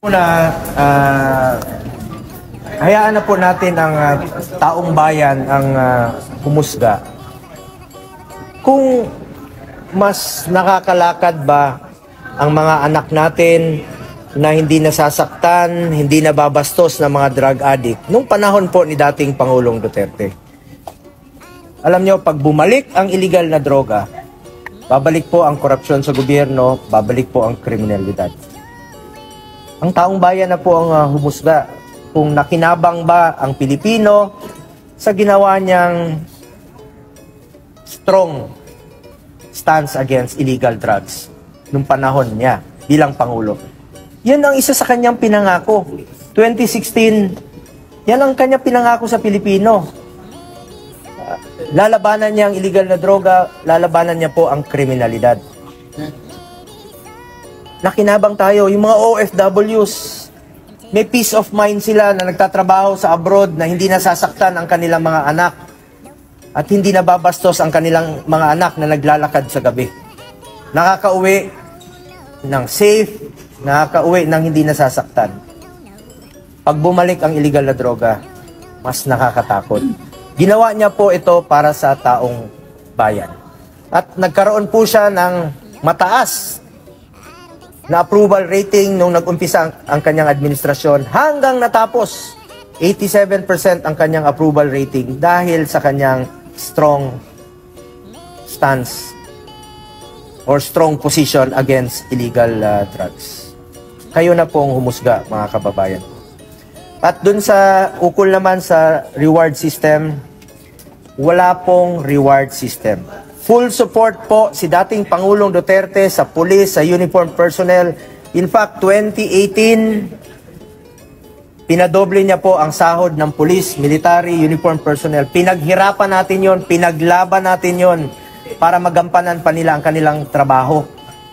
Una, hayaan na po natin ang taong bayan ang humusga. Kung mas nakakalakad ba ang mga anak natin na hindi nasasaktan, hindi nababastos ng mga drug addict nung panahon po ni dating Pangulong Duterte. Alam nyo, pag bumalik ang illegal na droga, babalik po ang korupsyon sa gobyerno, babalik po ang kriminalidad. Ang taong bayan na po ang humusga kung nakinabang ba ang Pilipino sa ginawa niyang strong stance against illegal drugs nung panahon niya bilang Pangulo. Yan ang isa sa kanyang pinangako. 2016, yan ang kanyang pinangako sa Pilipino. Lalabanan niya ang illegal na droga, lalabanan niya po ang kriminalidad. Nakinabang tayo, yung mga OFWs, may peace of mind sila na nagtatrabaho sa abroad na hindi nasasaktan ang kanilang mga anak at hindi nababastos ang kanilang mga anak na naglalakad sa gabi. Nakakauwi ng safe, nakakauwi ng hindi nasasaktan. Pag bumalik ang illegal na droga, mas nakakatakot. Ginawa niya po ito para sa taong bayan. At nagkaroon po siya ng mataas na approval rating nung nag-umpisa ang kanyang administrasyon hanggang natapos 87% ang kanyang approval rating dahil sa kanyang strong stance or strong position against illegal drugs. Kayo na pong humusga, mga kababayan. At dun sa ukol naman sa reward system, wala pong reward system. Full support po si dating Pangulong Duterte sa pulis, sa uniform personnel. In fact, 2018, pinadoble niya po ang sahod ng pulis, military, uniform personnel. Pinaghirapan natin yon, pinaglaban natin yon para magampanan pa nila ang kanilang trabaho.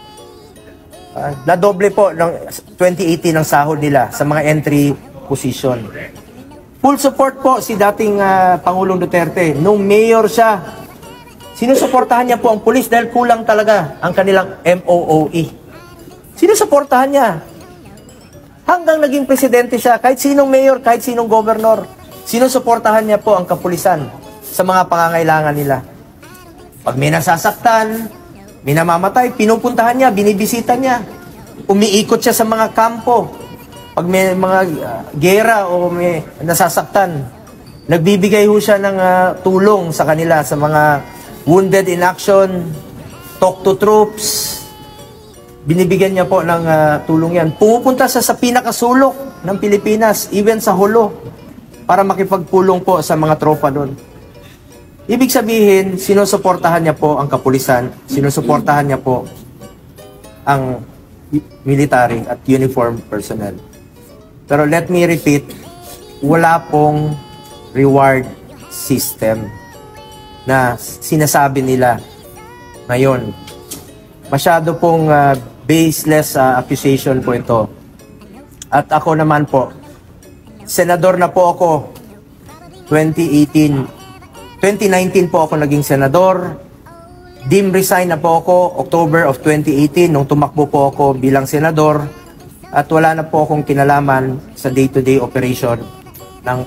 Nadoble po ng 2018 ang sahod nila sa mga entry position. Full support po si dating Pangulong Duterte. Nung mayor siya, sinusuportahan niya po ang pulis dahil kulang talaga ang kanilang MOOE. Sinusuportahan niya. Hanggang naging presidente siya, kahit sinong mayor, kahit sinong governor, sinusuportahan niya po ang kapulisan sa mga pangangailangan nila. Pag may nasasaktan, may namamatay, pinupuntahan niya, binibisita niya. Umiikot siya sa mga kampo. Pag may mga gera o may nasasaktan, nagbibigay ho siya ng tulong sa kanila, sa mga wounded in action, talk to troops. Binibigyan niya po ng tulong yan. Pumupunta sa pinakasulok ng Pilipinas, even sa Hulo, para makipagpulong po sa mga tropa doon. Ibig sabihin, sinusuportahan niya po ang kapulisan, sinusuportahan niya po ang military at uniform personnel. Pero let me repeat, wala pong reward system na sinasabi nila ngayon. Masyado pong baseless accusation po ito. At ako naman po, senador na po ako 2019 po ako naging senador. Dim resign na po ako October of 2018 nung tumakbo po ako bilang senador. At wala na po akong kinalaman sa day-to-day operation ng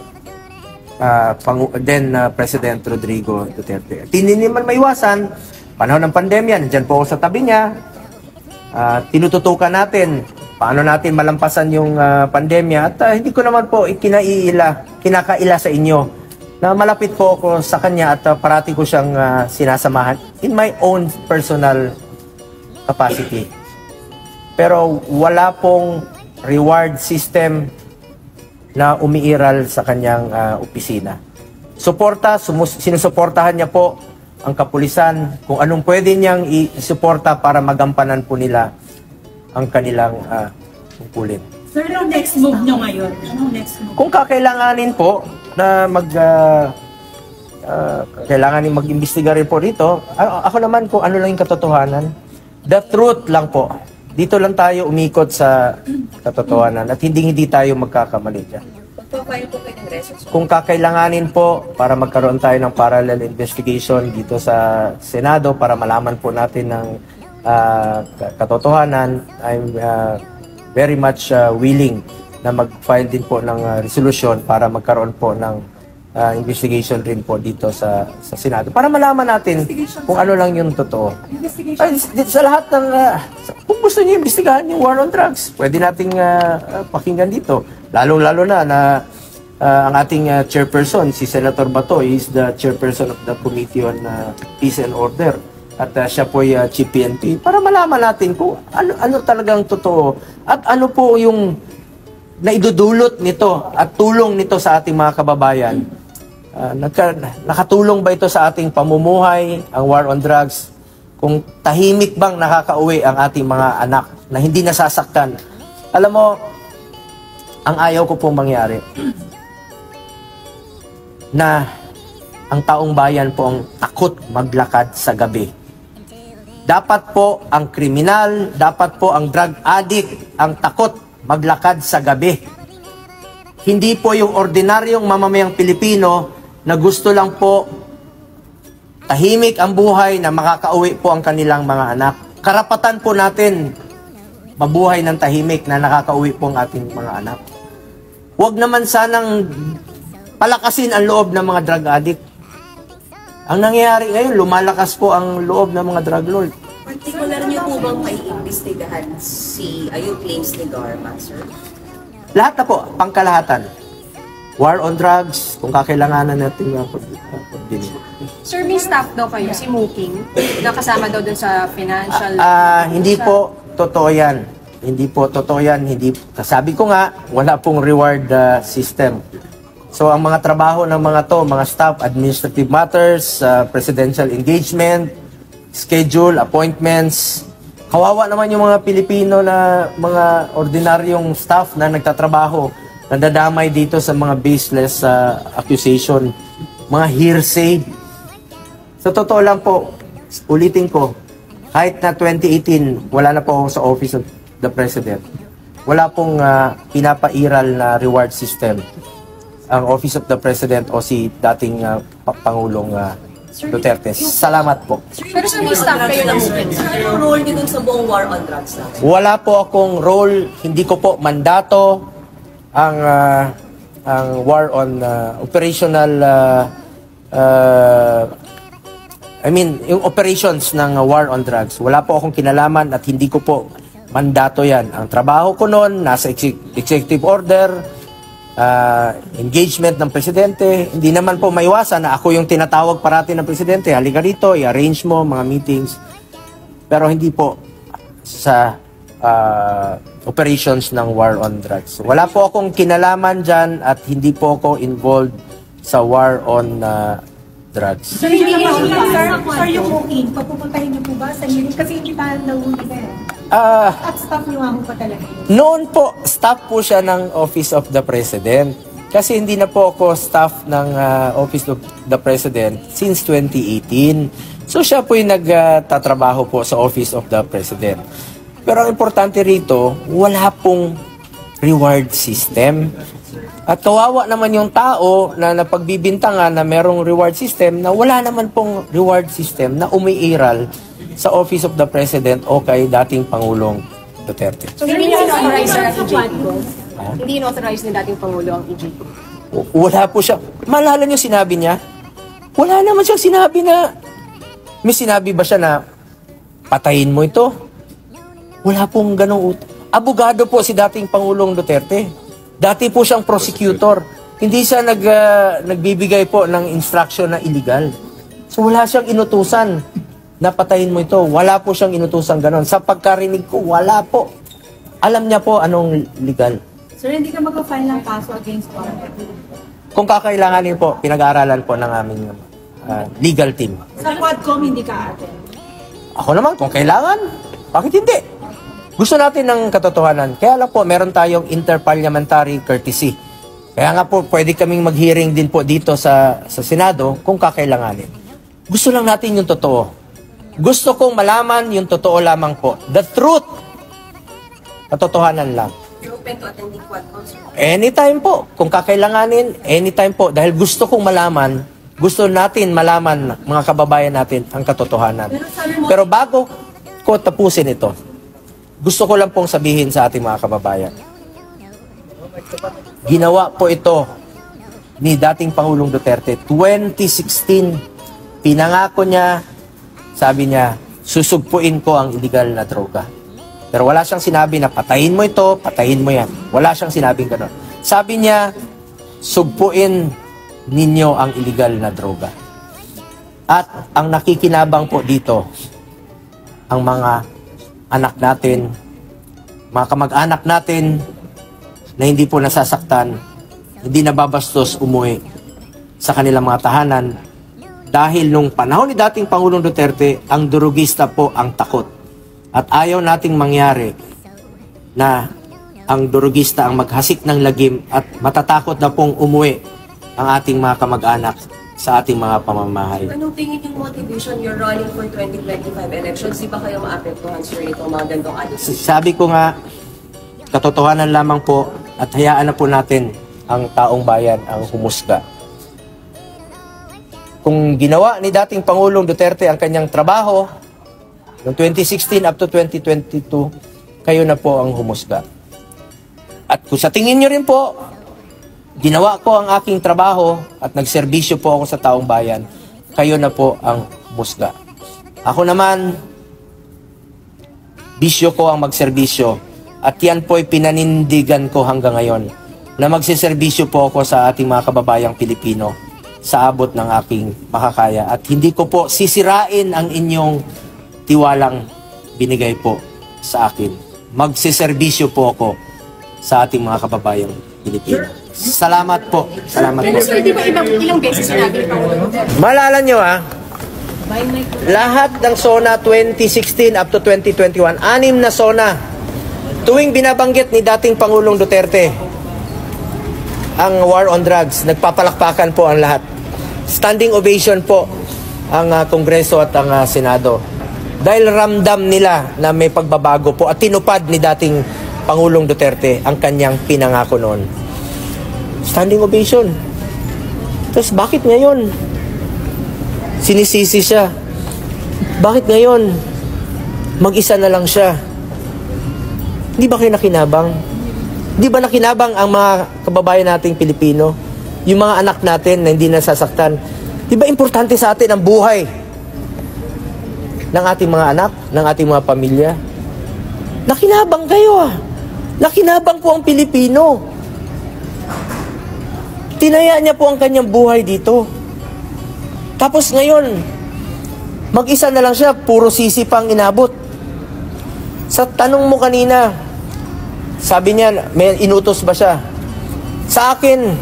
President Rodrigo Duterte. At hindi naman maiwasan, panahon ng pandemya, nandyan po ako sa tabi niya. Tinututukan natin paano natin malampasan yung pandemya. At hindi ko naman po kinakaila sa inyo na malapit po ako sa kanya at parati ko siyang sinasamahan in my own personal capacity. Pero wala pong reward system na umiiral sa kanyang opisina. Sinusuportahan niya po ang kapulisan kung anong pwede niyang isuporta para magampanan po nila ang kanilang tungkulin. Sir, anong next move nyo ngayon? Anong next move? Kung kakailanganin po na kailanganin mag-imbestiga rin po dito, ako naman kung ano lang yung katotohanan, the truth lang po. Dito lang tayo umikot sa katotohanan at hindi tayo magkakamali dyan. Kung kakailanganin po para magkaroon tayo ng parallel investigation dito sa Senado para malaman po natin ng katotohanan, I'm very much willing na mag-file din po ng resolution para magkaroon po ng investigation rin po dito sa Senado para malaman natin kung ano lang yung totoo. Ay, sa lahat ng kung gusto niyo imbestigahan yung war on drugs, pwede nating pakinggan dito. Lalong-lalo na ang ating chairperson, si Senator Bato, is the chairperson of the Committee on Peace and Order. At siya po ay Chief PNP para malaman natin kung ano talagang totoo at ano po yung naidudulot nito at tulong nito sa ating mga kababayan. Nakatulong ba ito sa ating pamumuhay, ang war on drugs? Kung tahimik bang nakakauwi ang ating mga anak na hindi nasasaktan? Alam mo, ang ayaw ko pong mangyari na ang taong bayan po ang takot maglakad sa gabi. Dapat po ang kriminal, dapat po ang drug addict ang takot maglakad sa gabi. Hindi po yung ordinaryong mamamayang Pilipino na gusto lang po tahimik ang buhay na makakauwi po ang kanilang mga anak. Karapatan po natin mabuhay ng tahimik na nakakauwi po ang ating mga anak. Huwag naman sanang palakasin ang loob ng mga drug addict. Ang nangyayari ngayon, lumalakas po ang loob ng mga drug lord. Particular niyo po bang maiimbestigahan yung claims ni Garma, sir? Lahat na po, pangkalahatan. War on drugs, kung kakailanganan natin yung pagdinig. Sir, may staff daw kayo, si Muking, na kasama daw dun sa financial... Hindi po totoo yan. Hindi po totoo yan. Sabi ko nga, wala pong reward system. So ang mga trabaho ng mga to, mga staff, administrative matters, presidential engagement, schedule, appointments. Kawawa naman yung mga Pilipino na mga ordinaryong staff na nagtatrabaho, nadadamay dito sa mga baseless accusation, mga hearsay. Sa totoo lang po, ulitin ko, kahit na 2018, wala na po ako sa Office of the President. Wala pong pinapairal na reward system ang Office of the President o si dating Pangulong Duterte. Salamat po. Pero sir, may staff kayo na Muking. Sir, anong role niyo dun sa buong war on drugs na? Wala po akong role, hindi ko po mandato ang war on operational yung operations ng war on drugs. Wala po akong kinalaman at hindi ko po mandato yan. Ang trabaho ko noon, nasa executive order, engagement ng presidente. Hindi naman po maiwasan na ako yung tinatawag parati ng presidente. Halika rito, i-arrange mo mga meetings. Pero hindi po sa operations ng war on drugs. Wala po akong kinalaman dyan at hindi po ako involved sa war on drugs. Sir, yung booking, papupuntahin niyo po ba sa hearing? Kasi hindi tayo nahuli na eh. At staff niyo ako pa talaga yun. Noon po, staff po siya ng Office of the President. Kasi hindi na po ako staff ng Office of the President since 2018. So siya po yung nagtatrabaho po sa Office of the President. Pero ang importante rito, wala pong reward system. At kawawa naman yung tao na napagbibintangan na merong reward system na wala naman pong reward system na umiiral sa Office of the President o kay dating Pangulong Duterte. So hindi in-authorize sir ang EJP? Hindi in-authorize ni dating Pangulo ang EJP? Wala po siya. Maalala niyo sinabi niya? Wala naman siyang sinabi na, may sinabi ba siya na patayin mo ito? Wala pong ganong abogado po si dating Pangulong Duterte. Dati po siyang prosecutor. Hindi siya nagbibigay po ng instruction na illegal. So wala siyang inutusan na patayin mo ito. Wala po siyang inutusan ganon. Sa pagkarinig ko, wala po. Alam niya po anong legal. Sir, hindi ka mag-file ng kaso against Quadcom? Kung kakailanganin po, pinag-aaralan po ng aming legal team. Sa Quadcom, hindi ka atin? Ako naman, kung kailangan, bakit hindi? Gusto natin ng katotohanan. Kaya lang po, meron tayong interparliamentary courtesy. Kaya nga po, pwede kaming mag-hearing din po dito sa Senado kung kakailanganin. Gusto lang natin yung totoo. Gusto kong malaman yung totoo lamang po. The truth. Katotohanan lang. You're open to attending Quadcom, sir? Anytime po. Kung kakailanganin, anytime po. Dahil gusto kong malaman, gusto natin malaman, mga kababayan natin, ang katotohanan. Pero bago ko tapusin ito, gusto ko lang pong sabihin sa ating mga kababayan. Ginawa po ito ni dating Pangulong Duterte. 2016, pinangako niya, sabi niya, susugpuin ko ang illegal na droga. Pero wala siyang sinabi na patayin mo ito, patayin mo yan. Wala siyang sinabing gano'n. Sabi niya, sugpuin ninyo ang illegal na droga. At ang nakikinabang po dito, ang mga anak natin, mga kamag-anak natin na hindi po nasasaktan, hindi nababastos umuwi sa kanilang mga tahanan dahil nung panahon ni dating Pangulong Duterte, ang durugista po ang takot. At ayaw nating mangyari na ang durugista ang maghasik ng lagim at matatakot na pong umuwi ang ating mga kamag-anak sa ating mga pamamahay. Anong tingin yung motivation you're running for 2025 elections? Di ba kayo maapektuhan, sir, itong mga gandong Sabi ko nga, katotohanan lamang po at hayaan na po natin ang taong bayan ang humusga. Kung ginawa ni dating Pangulong Duterte ang kanyang trabaho noong 2016 up to 2022, kayo na po ang humusga. At kung sa tingin nyo rin po, ginawa ko ang aking trabaho at nagserbisyo po ako sa taong bayan, kayo na po ang humusga. Ako naman, bisyo ko ang magserbisyo at yan po ay pinanindigan ko hanggang ngayon na magsiserbisyo po ako sa ating mga kababayang Pilipino sa abot ng aking makakaya at hindi ko po sisirain ang inyong tiwalang binigay po sa akin. Magsiserbisyo po ako sa ating mga kababayang Pilipino. Salamat po. Salamat po. Sir, di ba ilang beses sinabi ni Pangulong Duterte? Malala nyo lahat ng SONA 2016 up to 2021, 6 na SONA. Tuwing binabanggit ni dating Pangulong Duterte ang war on drugs, nagpapalakpakan po ang lahat. Standing ovation po ang Kongreso at ang Senado. Dahil ramdam nila na may pagbabago po at tinupad ni dating Pangulong Duterte ang kanyang pinangako noon. Standing ovation. Tapos bakit ngayon sinisisi siya? Bakit ngayon mag-isa na lang siya? Di ba kayo nakinabang? Di ba nakinabang ang mga kababayan nating Pilipino? Yung mga anak natin na hindi nasasaktan? Di ba importante sa atin ang buhay ng ating mga anak, ng ating mga pamilya? Nakinabang kayo Nakinabang po ang Pilipino. Tinaya niya po ang kanyang buhay dito. Tapos ngayon, mag-isa na lang siya, puro sisi pang inabot. Sa tanong mo kanina, sabi niya, may inutos ba siya? Sa akin,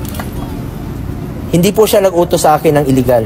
hindi po siya nag-utos sa akin ng illegal.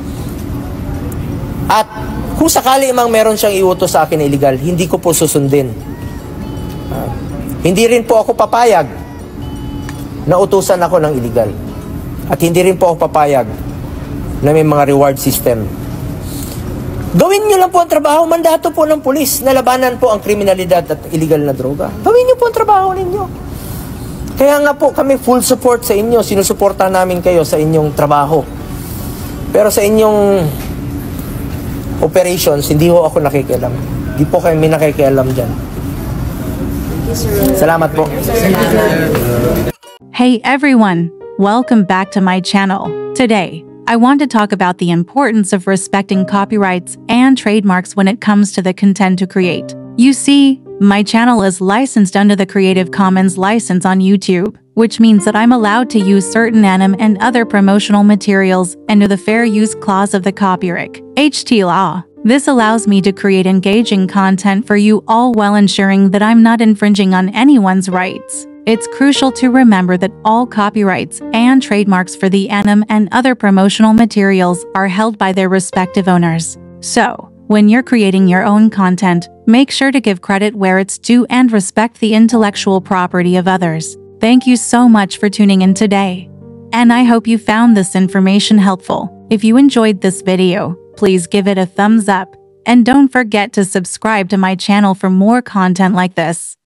At kung sakali mang meron siyang iutos sa akin na illegal, hindi ko po susundin. Hindi rin po ako papayag na utusan ako ng illegal. At hindi rin po ako papayag na may mga reward system. Gawin nyo lang po ang trabaho, mandato po ng pulis na labanan po ang kriminalidad at illegal na droga. Gawin nyo po ang trabaho ninyo. Kaya nga po kami full support sa inyo. Sinusuporta namin kayo sa inyong trabaho. Pero sa inyong operations, hindi ho ako nakikialam. Hindi po kami nakikialam dyan. Salamat po. Hey everyone, welcome back to my channel. Today, I want to talk about the importance of respecting copyrights and trademarks when it comes to the content to create. You see, my channel is licensed under the Creative Commons license on YouTube, which means that I'm allowed to use certain anime and other promotional materials under the Fair Use Clause of the Copyright (HT) law. This allows me to create engaging content for you all while ensuring that I'm not infringing on anyone's rights. It's crucial to remember that all copyrights and trademarks for the anime and other promotional materials are held by their respective owners. So, when you're creating your own content, make sure to give credit where it's due and respect the intellectual property of others. Thank you so much for tuning in today. And I hope you found this information helpful. If you enjoyed this video, please give it a thumbs up. And don't forget to subscribe to my channel for more content like this.